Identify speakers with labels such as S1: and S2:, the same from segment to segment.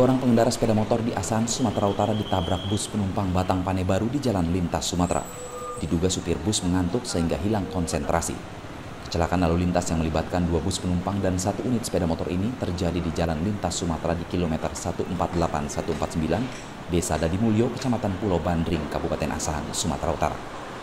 S1: Dua orang pengendara sepeda motor di Asahan, Sumatera Utara ditabrak bus penumpang Batang Panebaru di Jalan Lintas Sumatera. Diduga supir bus mengantuk sehingga hilang konsentrasi. Kecelakaan lalu lintas yang melibatkan dua bus penumpang dan satu unit sepeda motor ini terjadi di Jalan Lintas Sumatera di kilometer 148149, Desa Dadimulyo, Kecamatan Pulau Bandring, Kabupaten Asahan, Sumatera Utara.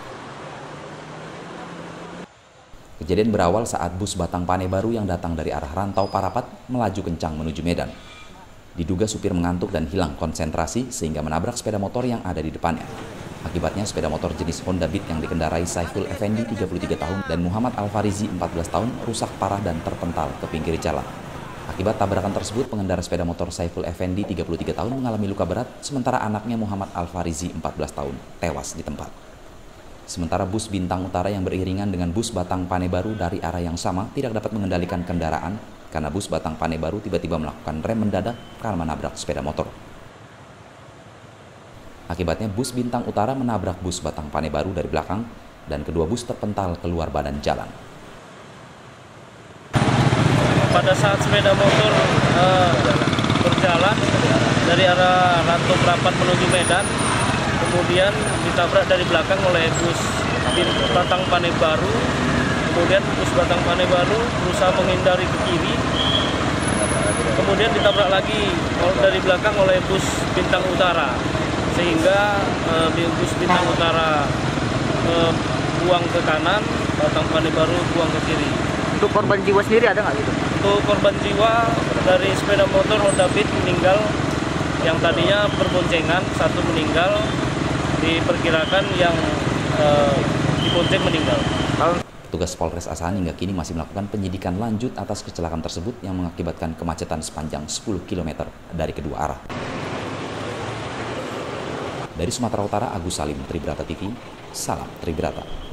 S1: Kejadian berawal saat bus Batang Panebaru yang datang dari arah Rantau Parapat melaju kencang menuju Medan. Diduga supir mengantuk dan hilang konsentrasi sehingga menabrak sepeda motor yang ada di depannya. Akibatnya sepeda motor jenis Honda Beat yang dikendarai Saiful Effendi 33 tahun dan Muhammad Alfarizi 14 tahun rusak parah dan terpental ke pinggir jalan. Akibat tabrakan tersebut, pengendara sepeda motor Saiful Effendi 33 tahun mengalami luka berat, sementara anaknya Muhammad Alfarizi 14 tahun tewas di tempat. Sementara bus Bintang Utara yang beriringan dengan bus Batang Panebaru dari arah yang sama tidak dapat mengendalikan kendaraan karena bus Batang Panebaru tiba-tiba melakukan rem mendadak karena menabrak sepeda motor. Akibatnya bus Bintang Utara menabrak bus Batang Panebaru dari belakang dan kedua bus terpental keluar badan jalan.
S2: Pada saat sepeda motor berjalan dari arah Rantau Parapat menuju Medan, kemudian ditabrak dari belakang oleh bus Batang Panebaru. Kemudian bus Batang Panebaru berusaha menghindari ke kiri, kemudian ditabrak lagi dari belakang oleh bus Bintang Utara, sehingga bus Bintang Utara buang ke kanan, Batang Panebaru buang ke kiri.
S3: Untuk korban jiwa sendiri ada nggak gitu?
S2: Untuk korban jiwa dari sepeda motor Honda Beat meninggal, yang tadinya berboncengan, satu meninggal, diperkirakan yang dibonceng meninggal.
S1: Petugas Polres Asahan hingga kini masih melakukan penyidikan lanjut atas kecelakaan tersebut yang mengakibatkan kemacetan sepanjang 10 km dari kedua arah. Dari Sumatera Utara, Agus Salim, Tribrata TV, salam Tribrata.